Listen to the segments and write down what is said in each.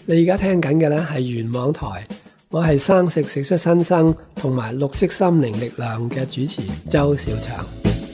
你而家聽緊嘅呢係原網台，我係生食食出新生同埋綠色心靈力量嘅主持周小祥。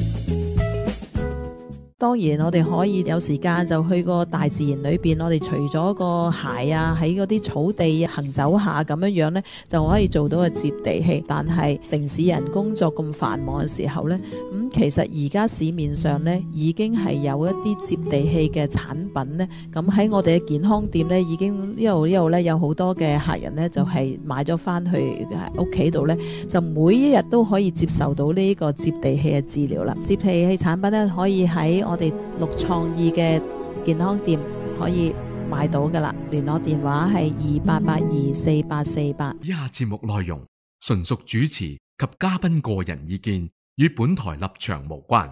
當然我哋可以有時間就去個大自然裏邊，我哋除咗個鞋啊，喺嗰啲草地行走下咁樣呢，就可以做到個接地氣。但係城市人工作咁繁忙嘅時候呢，其實而家市面上呢已經係有一啲接地氣嘅產品呢。咁喺我哋嘅健康店呢，已經呢度呢有好多嘅客人呢，就係買咗翻去屋企度呢，就每一日都可以接受到呢個接地氣嘅治療啦。接地氣產品呢，可以喺我哋綠創意嘅健康店可以買到噶啦，聯絡電話係28824848。 以下節目內容純屬主持及嘉賓個人意見，與本台立場無關。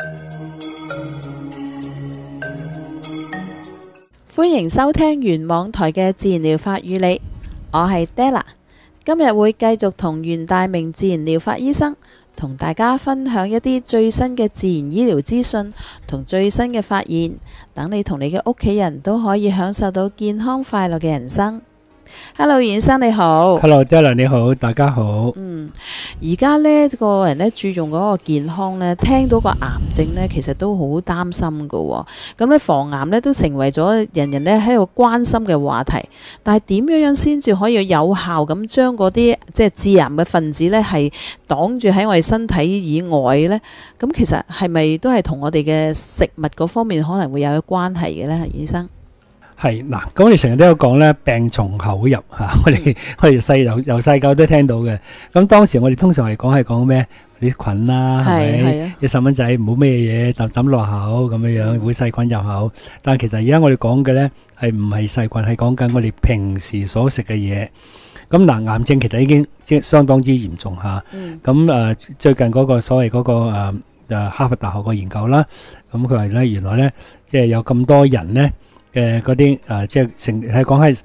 歡迎收聽原網台嘅自然療法與你，我係 Della， 今日會繼續同袁大明自然療法醫生同大家分享一啲最新嘅自然醫療資訊同最新嘅發現，等你同你嘅屋企人都可以享受到健康快樂嘅人生。Hello， 袁醫生你好。 Hello， Della 你好，大家好。 而家呢個人呢注重嗰個健康呢，聽到個癌症呢，其實都好擔心噶。咁呢防癌呢都成為咗人人呢喺度關心嘅話題。但係點樣先至可以有效咁將嗰啲即係致癌嘅分子呢係擋住喺我哋身體以外呢？咁其實係咪都係同我哋嘅食物嗰方面可能會有關係嘅呢？袁醫生？ 係嗱，咁我哋成日都有講咧，病從口入嚇，我哋由細個都聽到嘅。咁當時我哋通常係講咩？啲菌啦，係咪？啲細蚊仔唔好咩嘢抌落口咁樣，會細菌入口。但係其實而家我哋講嘅咧係唔係細菌，係講緊我哋平時所食嘅嘢。咁嗱，癌症其實已經即係相當之嚴重嚇。咁最近嗰個所謂嗰個哈佛大學個研究啦，咁佢話咧原來咧即係有咁多人咧。嘅嗰啲即係係講係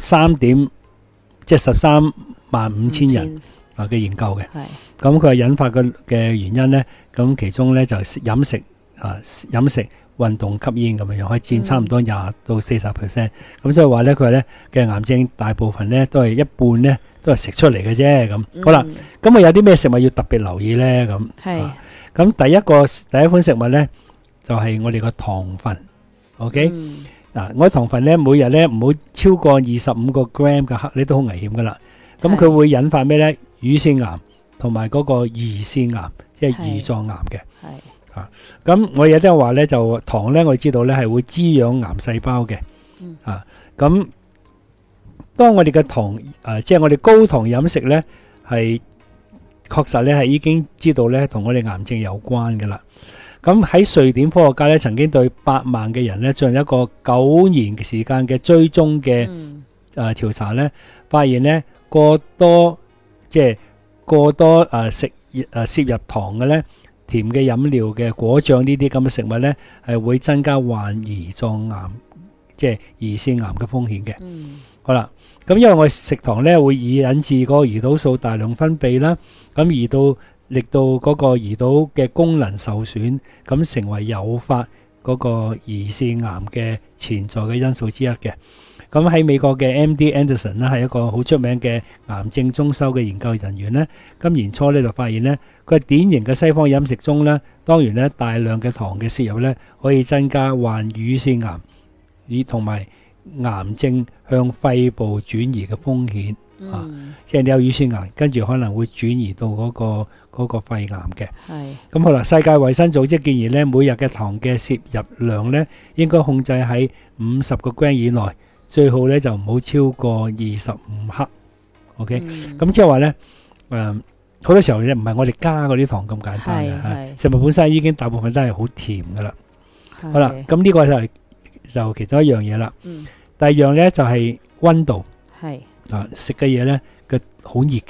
13.5千人嘅研究嘅。咁佢係引發嘅原因咧，咁其中咧就飲食、運動、吸煙咁樣，可以佔差唔多20%到40%。咁所以話咧，佢話咧嘅癌症大部分咧都係一半咧都係食出嚟嘅啫。咁好啦，咁啊有啲咩食物要特別留意咧？咁第一款食物咧就係我哋個糖分。OK。嗱，我糖分咧每日咧唔好超過25個 gram 嘅克，呢都好危險噶啦。咁佢會引發咩咧？乳腺癌同埋嗰個胰腺癌，即係胰臟癌嘅。咁我有啲人話咧，就糖咧，我知道咧係會滋養癌細胞嘅。咁當我哋嘅糖即係我哋高糖飲食咧，係確實咧係已經知道咧同我哋癌症有關噶啦。咁喺瑞典科學家咧，曾經對8萬嘅人咧進行一個9年時間嘅追蹤嘅調查咧，發現咧過多攝入糖嘅咧，甜嘅飲料嘅果醬呢啲咁嘅食物咧，係會增加患胰臟癌即係胰腺癌嘅風險嘅。好啦，咁因為我食糖咧會引致嗰個胰島素大量分泌啦，咁令到嗰個胰島嘅功能受損，咁成為誘發嗰個胰腺癌嘅潛在嘅因素之一嘅。咁喺美國嘅 MD Anderson 咧係一個好出名嘅癌症中心嘅研究人員咧，今年初咧就發現咧，佢係典型嘅西方飲食中咧，當然咧大量嘅糖嘅攝入咧，可以增加患乳腺癌同埋癌症向肺部轉移嘅風險。即係你有乳腺癌，跟住可能會轉移到嗰個肺癌嘅。咁好啦，世界衛生組織建議咧，每日嘅糖嘅攝入量咧，應該控制喺50個 gram 以內，最好咧就唔好超過25克。OK，咁即係話咧，好多時候咧唔係我哋加嗰啲糖咁簡單嘅，食物本身已經大部分都係好甜噶啦。好啦，咁呢個就其中一樣嘢啦。第二樣咧就係溫度。食嘅嘢咧，佢好熱嘅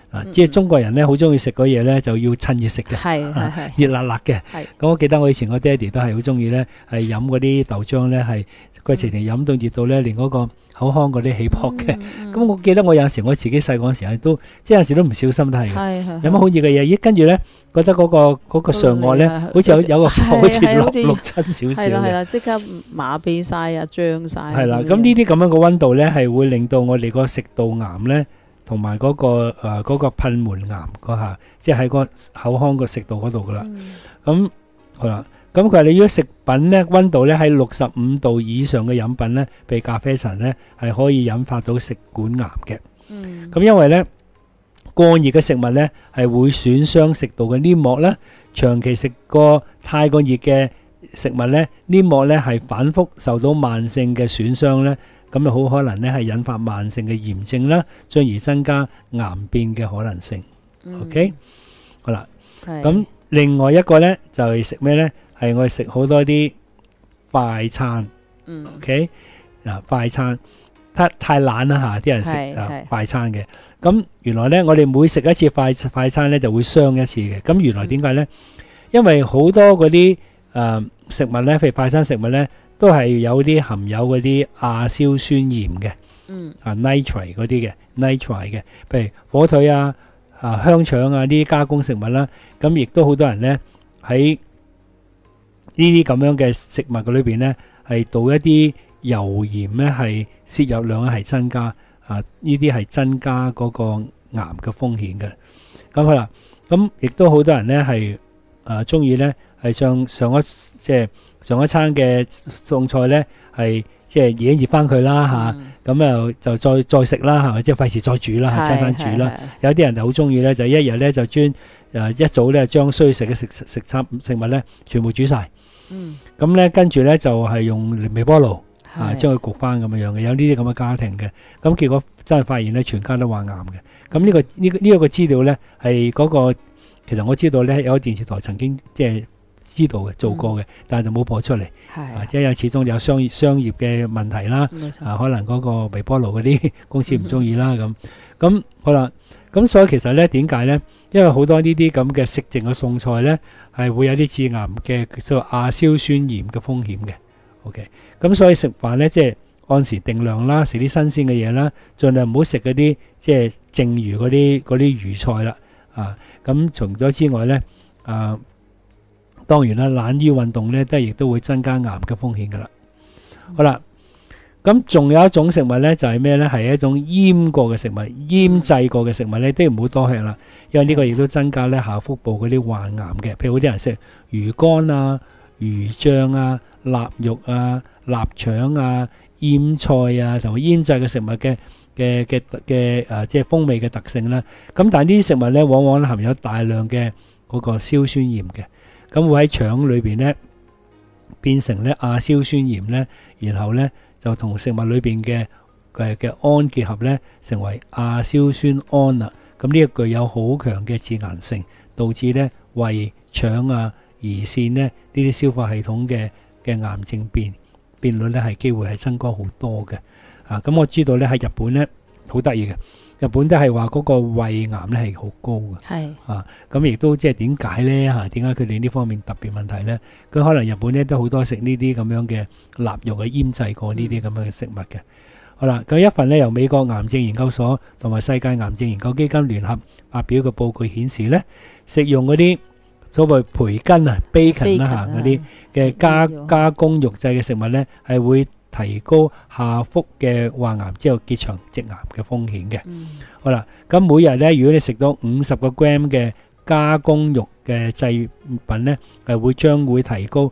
即係中國人咧好中意食嗰嘢咧，就要趁熱食嘅， 係熱辣辣嘅。咁我記得我以前個爹哋都係好中意咧，係飲嗰啲豆漿咧，係佢直情飲到熱到咧，連嗰個口腔嗰啲起泡嘅。咁我記得我有陣時我自己細個嗰時係都，即係有陣時都唔小心都係嘅，飲乜好熱嘅嘢，咦跟住咧覺得嗰個上岸咧，好似有個泡好似落親少少嘅。 係啦，即刻麻痹晒啊，脹晒。 係啦，咁呢啲咁樣嘅溫度咧，係會令到我哋個食道癌咧，同埋嗰個噴門癌嗰下，即係喺個口腔個食道嗰度噶啦。咁好啦，咁佢話你如果食品咧溫度咧喺65度以上嘅飲品咧，譬如咖啡塵咧，係可以引發到食管癌嘅。咁因為咧過熱嘅食物咧係會損傷食道嘅黏膜啦，長期食過太過熱嘅食物咧，黏膜咧係反覆受到慢性嘅損傷咧。咁就好可能咧係引發慢性嘅炎症啦，進而增加癌變嘅可能性。OK， 好啦，咁另外一個咧就係食咩咧？係我哋食好多啲快餐。OK， 嗱快餐太懶啦嚇，啲人食快餐嘅。咁原來咧我哋每食一次快餐咧就會傷一次嘅。咁原來點解咧？因為好多嗰啲食物咧，譬如快餐食物咧，都係有啲含有嗰啲亞硝酸鹽嘅，nitrate 嗰啲嘅 nitrate 嘅，譬如火腿啊、香腸啊呢啲加工食物啦，咁亦都好多人咧喺呢啲咁樣嘅食物嘅裏邊咧，係倒一啲油鹽咧，係攝入量咧係增加呢啲係增加嗰個癌嘅風險嘅。咁好啦，咁亦都好多人咧係中意咧係上一餐嘅餸菜咧，係即係熱一熱翻佢啦嚇，咁就再食啦，係咪？即係費事再煮啦，餐煮啦。有啲人就好中意咧，就一日咧就專一早咧將需要食嘅食物咧全部煮晒。咁咧跟住咧就係用微波爐將佢焗翻咁樣嘅，有呢啲咁嘅家庭嘅。咁結果真係發現咧，全家都患癌嘅。咁呢個資料咧係嗰個，其實我知道咧有個電視台曾經即係知道嘅做過嘅，但係就冇播出嚟，即係始終有商業嘅問題啦，可能嗰個微波爐嗰啲公司唔中意啦咁好啦，咁所以其實咧點解咧？因為好多呢啲咁嘅食剩嘅餸菜咧，係會有啲致癌嘅所謂亞硝酸鹽嘅風險嘅。OK， 咁所以食飯咧即係按時定量啦，食啲新鮮嘅嘢啦，盡量唔好食嗰啲即係剩餘嗰啲魚菜啦。咁除咗之外咧，當然啦，懶於運動咧，亦都會增加癌嘅風險噶啦。好啦，咁仲有一種食物咧，就係咩咧？係一種醃過嘅食物，醃製過嘅食物咧，都唔好多吃啦，因為呢個亦都增加咧下腹部嗰啲患癌嘅。譬如好啲人食魚乾啊、魚醬啊、臘肉啊、臘腸啊、醃菜啊，同埋醃製嘅食物嘅即係風味嘅特性啦。咁但係呢啲食物咧，往往含有大量嘅嗰個硝酸鹽嘅。咁會喺腸裏邊咧變成咧亞硝酸鹽咧，然後咧就同食物裏邊嘅胺結合咧，成為亞硝酸胺啦。咁呢個具有好強嘅致癌性，導致咧胃、腸啊、胰腺咧呢啲消化系統嘅癌症變率咧係機會係增高好多嘅。咁我知道咧喺日本咧好得意嘅。日本都係話嗰個胃癌咧係好高嘅，咁亦都即係點解咧嚇？點解佢哋呢方面特別問題咧？佢可能日本咧都好多食呢啲咁樣嘅臘肉嘅醃製過呢啲咁樣嘅食物嘅。好啦，咁一份咧由美國癌症研究所同埋世界癌症研究基金聯合發表嘅報告顯示咧，食用嗰啲所謂培根啊、bacon 啦嗰啲嘅加工肉製嘅食物咧，係會提高下腹嘅患癌之後結腸直癌嘅風險嘅。好啦，咁每日咧，如果你食到50個 gram 嘅加工肉嘅製品咧，係將會提高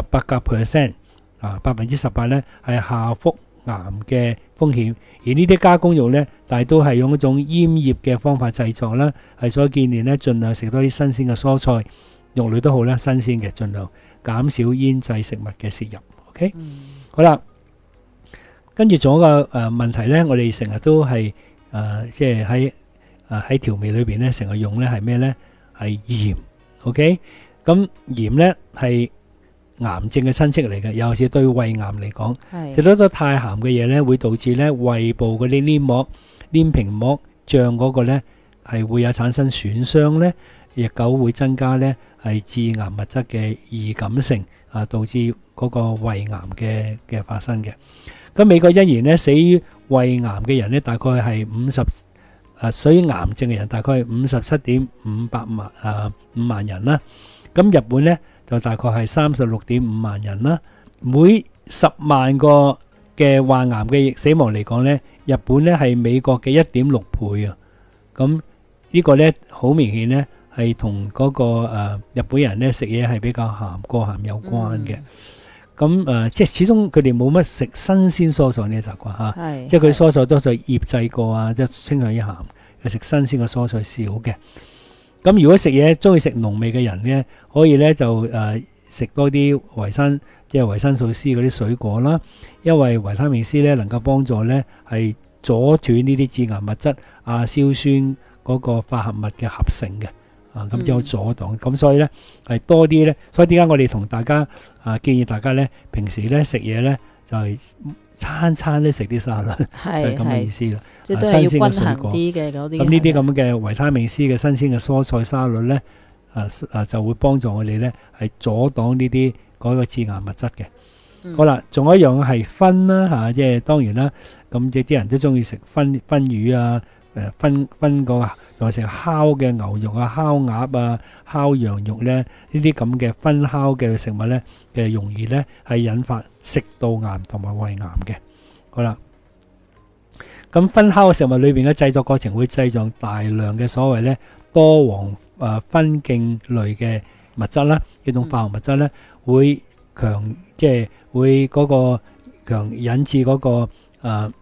18%， 18%咧係下腹癌嘅風險。而呢啲加工肉咧，大都係用一種醃醃嘅方法製作啦，係所建議咧，盡量食多啲新鮮嘅蔬菜、肉類都好啦，新鮮嘅，盡量減少醃製食物嘅攝入。OK，好啦。跟住仲有一個問題咧，我哋成日都係即係喺調味裏邊咧，成日用咧係咩咧？係鹽。OK，咁鹽咧係癌症嘅親戚嚟嘅，尤其是對胃癌嚟講，食得多太鹹嘅嘢咧，會導致咧胃部嗰啲黏皮膜脹嗰個咧係會有產生損傷呢，亦久會增加呢係致癌物質嘅易感性導致嗰個胃癌嘅發生嘅。咁美國因而呢，死於胃癌嘅人呢，大概係死於癌症嘅人大概係57.5萬人啦。咁日本呢，就大概係36.5萬人啦。每10萬個嘅患癌嘅死亡嚟講呢，日本呢係美國嘅 1.6 倍啊。咁呢個呢，好明顯呢係同嗰個日本人呢食嘢係比較過鹹有關嘅。咁即係始終佢哋冇乜食新鮮蔬菜呢個習慣嚇，即係佢蔬菜多數醃製過啊，即係傾向於鹹，食新鮮嘅蔬菜少嘅。咁如果食嘢中意食濃味嘅人呢，可以呢就食多啲即係維生素 C 嗰啲水果啦，因為維他命 C 呢能夠幫助呢係阻斷呢啲致癌物質亞硝酸嗰個化合物嘅合成嘅。咁之後阻擋，咁所以咧係多啲咧，所以點解我哋同大家建議大家咧，平時咧食嘢咧就係餐餐都食啲沙律，就係咁嘅意思啦。 即係都係要均衡啲嘅嗰啲。 咁呢啲咁嘅維他命 C 嘅新鮮嘅蔬菜沙律咧，就會幫助我哋咧係阻擋呢啲嗰個致癌物質嘅。好啦，仲有一樣係燻啦即係當然啦，咁即啲人都中意食燻魚啊。分個仲係食烤嘅牛肉啊、烤鴨啊、烤羊肉咧，呢啲咁嘅燻烤嘅食物咧嘅容易咧係引發食道癌同埋胃癌嘅。好啦，咁燻烤嘅食物裏邊嘅製作過程會製造大量嘅所謂咧多黃酚烴類嘅物質啦，呢種化學物質咧會即係會嗰個引致嗰個癌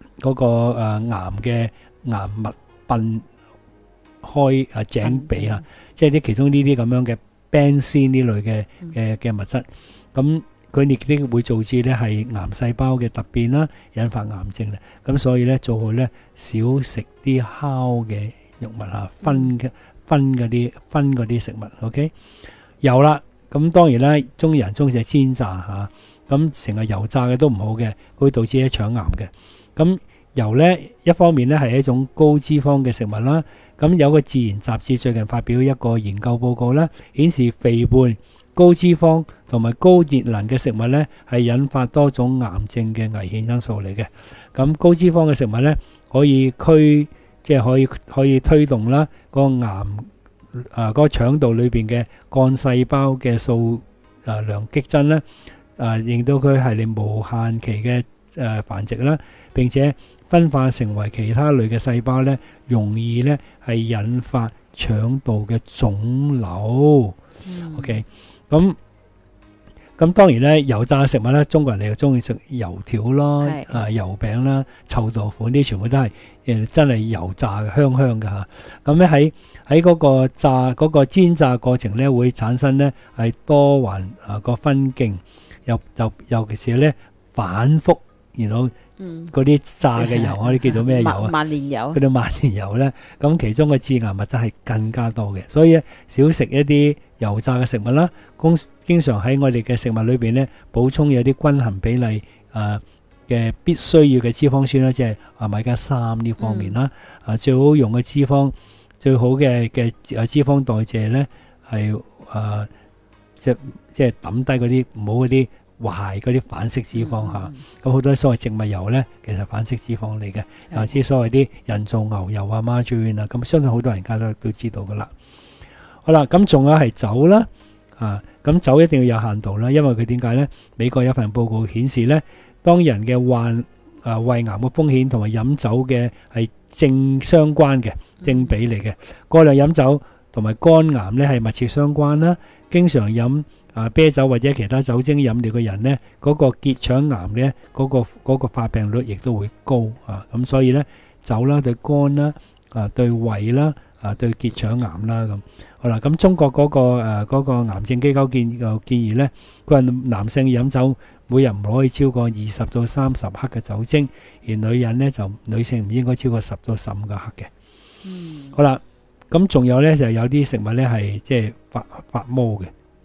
嘅癌物迸開井鼻即係其中呢啲咁樣嘅 benzene 呢類嘅物質，咁佢哋都會導致咧係癌細胞嘅突變啦，引發癌症。咁所以咧做好咧少食啲烤嘅肉物燻嗰啲食物。OK， 油啦，咁當然啦，中人中意食煎炸咁成日油炸嘅都唔好嘅，佢會導致腸癌嘅。咁油呢，一方面呢係一種高脂肪嘅食物啦。咁有個自然雜誌最近發表一個研究報告啦，顯示肥胖、高脂肪同埋高熱能嘅食物呢係引發多種癌症嘅危險因素嚟嘅。咁高脂肪嘅食物呢，可以可以推動啦個癌嗰個腸道裏邊嘅幹細胞嘅數量激增啦，令到佢係嚟無限期嘅繁殖啦，並且分化成為其他類嘅細胞咧，容易咧係引發腸道嘅腫瘤。OK， 咁當然咧，油炸食物咧，中國人又中意食油條啦、油餅啦、臭豆腐，呢啲全部都係真係油炸嘅，香香嘅嚇。咁咧喺嗰個嗰個煎炸過程咧，會產生咧係多環個分徑，尤其是咧反覆，然後嗰啲炸嘅油，我哋叫做咩油萬年油。 嗰啲萬年油咧，咁其中嘅致癌物質係更加多嘅，所以少食一啲油炸嘅食物啦。經常喺我哋嘅食物裏邊咧，補充有啲均衡比例嘅必須要嘅脂肪酸啦，即係米加3呢方面啦。最好用嘅脂肪，最好嘅脂肪代謝咧係即係抌低嗰啲唔好嗰啲壞嗰啲反式脂肪嚇。咁好多所謂植物油咧，其實反式脂肪嚟嘅，或者所謂啲人造牛油啊、margarine啊，咁相信好多人家都知道噶啦。好啦，咁仲有係酒啦，咁酒一定要有限度啦，因為佢點解咧？美國有份報告顯示咧，當人嘅患胃癌嘅風險同埋飲酒嘅係正相關嘅，正比嚟嘅。過量飲酒同埋肝癌咧係密切相關啦。經常飲啤酒或者其他酒精飲料嘅人咧，嗰個結腸癌咧，嗰個發病率亦都會高咁所以咧，酒啦對肝啦對胃啦對結腸癌啦咁。好啦，咁中國嗰個癌症機構建議咧，佢話男性飲酒每日唔可以超過20到30克嘅酒精，而女性唔應該超過10到15個克嘅。好啦，咁仲有咧就有啲食物咧係即係發毛嘅。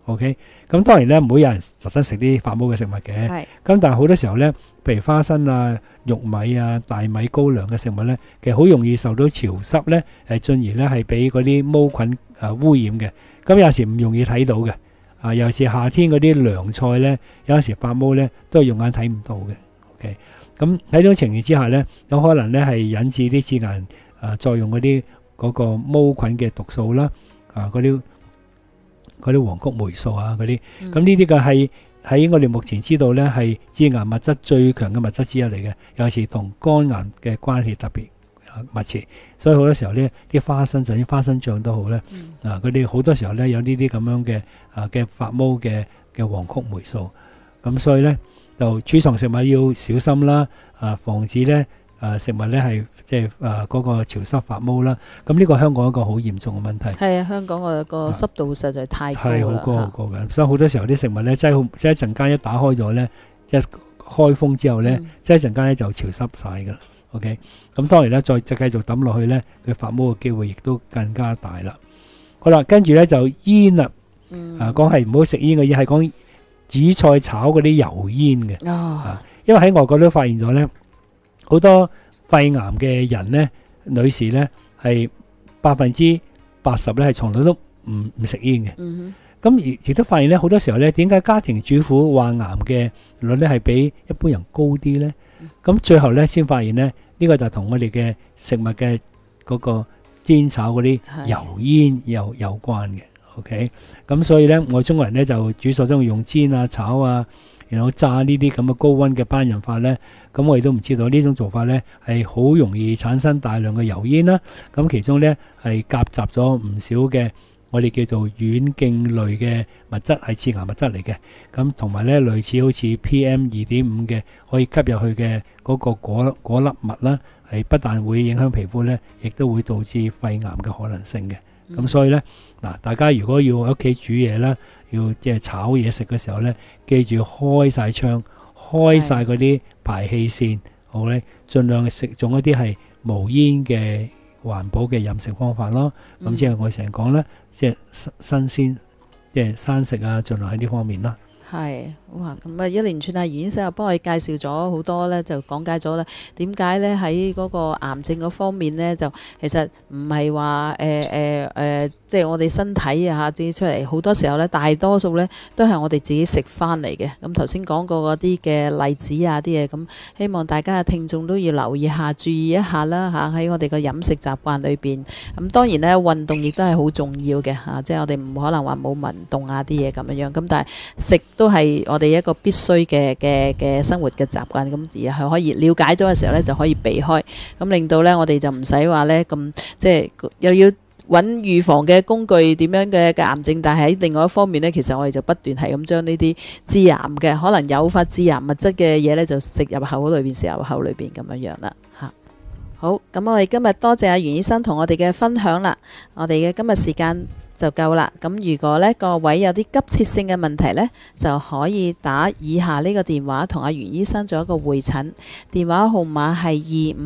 OK， 咁當然咧唔會有人特登食啲發毛嘅食物嘅。咁但係好多時候咧，譬如花生啊、玉米啊、大米、高粱嘅食物咧，其實好容易受到潮濕咧，進而咧係俾嗰啲毛菌污染嘅。咁有時唔容易睇到嘅。尤其是夏天嗰啲涼菜咧，有時發毛咧都係用眼睇唔到嘅。OK， 咁喺呢種情形之下咧，有可能咧係引致啲致癌作用嗰個毛菌嘅毒素啦，嗰啲黃曲霉素啊嗰啲，咁呢啲嘅係喺我哋目前知道咧係致癌物質最強嘅物質之一嚟嘅，尤其是同肝癌嘅關係特別密切，所以好多時候咧啲花生就算花生醬都好咧，佢哋好多時候咧有呢啲咁樣嘅發毛嘅黃曲霉素，咁所以咧就儲藏食物要小心啦，防止咧食物咧係即係嗰個潮濕發毛啦。咁呢個香港一個好嚴重嘅問題。 係啊，香港個濕度實在太高啦。係好高好高嘅，所以好多時候啲食物咧即係一陣間一打開咗咧，一開封之後咧，即係一陣間咧就潮濕晒㗎啦。OK， 咁當然咧再繼續抌落去咧，佢發毛嘅機會亦都更加大啦。好啦，跟住咧就煙啦，講係唔好食煙嘅煙，係講煮菜炒嗰啲油煙嘅。因為喺外國都發現咗咧，好多肺癌嘅人咧，女士咧係80%咧係從來都唔食煙嘅。咁亦都發現咧，好多時候咧，點解家庭主婦患癌嘅率咧係比一般人高啲咧？咁最後咧先發現咧，呢個就同我哋嘅食物嘅嗰個煎炒嗰啲油煙有關嘅。OK， 咁所以咧，我中國人咧就煮菜中意用煎啊、炒啊，然後炸呢啲咁嘅高溫嘅烹飪法咧，咁我哋都唔知道呢種做法咧係好容易產生大量嘅油煙啦。咁其中咧係夾雜咗唔少嘅我哋叫做軟莖類嘅物質，係致癌物質嚟嘅。咁同埋咧類似好似 PM2.5 嘅可以吸入去嘅嗰個果粒物啦，係不但會影響皮膚咧，亦都會導致肺癌嘅可能性嘅。咁所以咧嗱，大家如果要喺屋企煮嘢啦，要即係炒嘢食嘅時候咧，記住開晒窗，開晒嗰啲排氣扇，好咧，盡量食用一啲係無煙嘅環保嘅飲食方法咯。咁即係我成日講咧，即係新鮮，即係生食啊，盡量喺呢方面啦。 係，哇！咁啊，一連串袁醫生又幫我哋介紹咗好多咧，就講解咗咧點解咧喺嗰個癌症嗰方面咧，就其實唔係話即係我哋身體啊嚇出嚟，好多時候咧，大多數咧都係我哋自己食翻嚟嘅。咁頭先講過嗰啲嘅例子啊啲嘢，咁希望大家嘅聽眾都要留意下、注意一下啦嚇，喺我哋嘅飲食習慣裏邊。咁當然咧，運動亦都係好重要嘅嚇，即係我哋唔可能話冇運動啊啲嘢咁樣樣。咁但係食都係我哋一個必須嘅生活嘅習慣，咁而係可以了解咗嘅時候咧，就可以避開，咁令到咧我哋就唔使話咧咁即係又要揾預防嘅工具點樣嘅癌症，但係喺另外一方面咧，其實我哋就不斷係咁將呢啲致癌嘅可能誘發致癌物質嘅嘢咧，就食入口裏邊，食入口裏邊咁樣樣啦嚇。好，咁我哋今日多謝阿袁醫生同我哋嘅分享啦，我哋嘅今日時間就夠啦。咁如果呢各位有啲急切性嘅問題呢，就可以打以下呢個電話同阿袁醫生做一個會診，電話號碼係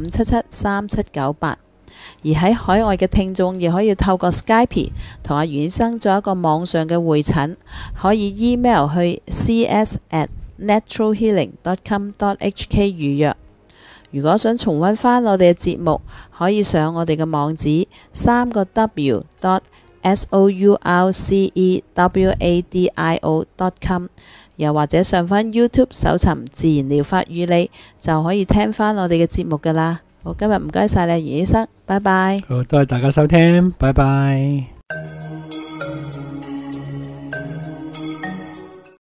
25773798。而喺海外嘅聽眾亦可以透過 Skype 同阿袁醫生做一個網上嘅會診，可以 email 去 cs@naturalhealing.com.hk 預約。如果想重溫返我哋嘅節目，可以上我哋嘅網址3w.sourcewadio.com， 又或者上返 YouTube 搜尋自然療法與你，就可以聽返我哋嘅節目㗎喇。好，今日唔該晒你，袁醫生，拜拜。 好，多謝大家收聽，拜拜。